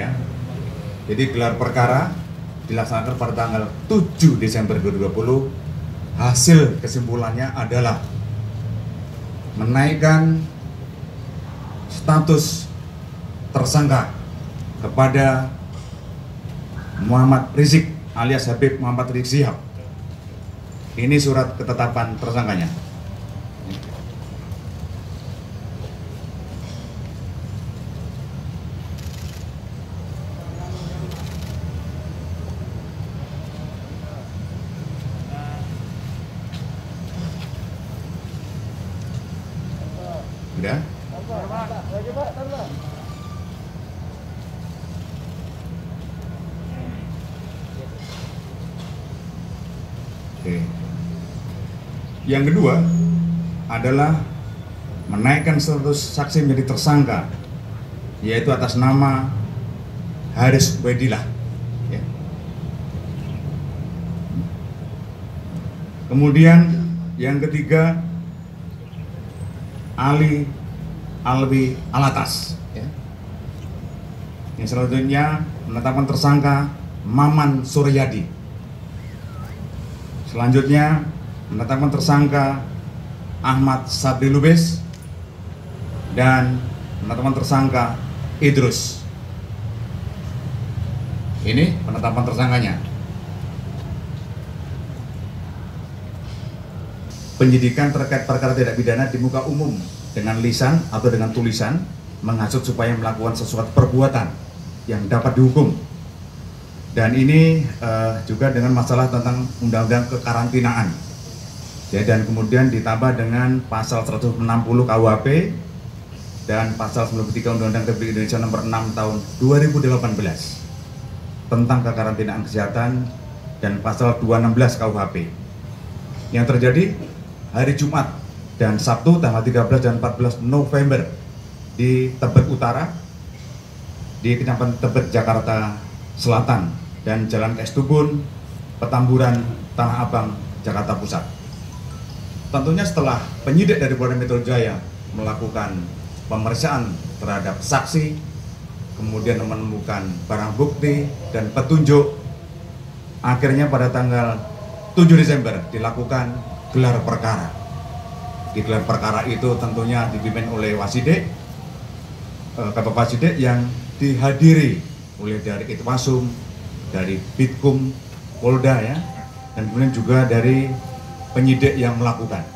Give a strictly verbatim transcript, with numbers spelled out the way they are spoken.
ya. Jadi gelar perkara dilaksanakan pada tanggal tujuh Desember dua ribu dua puluh. Hasil kesimpulannya adalah menaikkan status tersangka kepada Muhammad Rizik alias Habib Muhammad Rizik Syihab. Ini surat ketetapan tersangkanya. Udah? Oke. Yang kedua adalah menaikkan status saksi menjadi tersangka, yaitu atas nama Haris Ubaidillah. Ya. Kemudian yang ketiga Ali Alwi Alatas. Ya. Yang selanjutnya menetapkan tersangka Maman Suryadi. Selanjutnya menetapkan tersangka Ahmad Sabri Lubis dan menetapkan tersangka Idrus. Ini penetapan tersangkanya. Penyidikan terkait perkara tidak pidana di muka umum dengan lisan atau dengan tulisan menghasut supaya melakukan sesuatu perbuatan yang dapat dihukum. Dan ini uh, juga dengan masalah tentang undang-undang kekarantinaan. Ya, dan kemudian ditambah dengan pasal seratus enam puluh K U H P dan pasal sembilan puluh tiga Undang-Undang Republik Indonesia nomor enam tahun dua ribu delapan belas tentang kekarantinaan kesehatan dan pasal dua ratus enam belas K U H P. Yang terjadi hari Jumat dan Sabtu tanggal tiga belas dan empat belas November di Tebet Utara, di Kecamatan Tebet, Jakarta Selatan, dan Jalan Estubun, Petamburan, Tanah Abang, Jakarta Pusat. Tentunya setelah penyidik dari Polda Metro Jaya melakukan pemeriksaan terhadap saksi, kemudian menemukan barang bukti dan petunjuk, akhirnya pada tanggal tujuh Desember dilakukan gelar perkara. Di gelar perkara itu tentunya dipimpin oleh Wasidik, Kabak Wasidik yang dihadiri oleh dari Itwasum, dari Bitkum Polda ya, dan kemudian juga dari penyidik yang melakukan.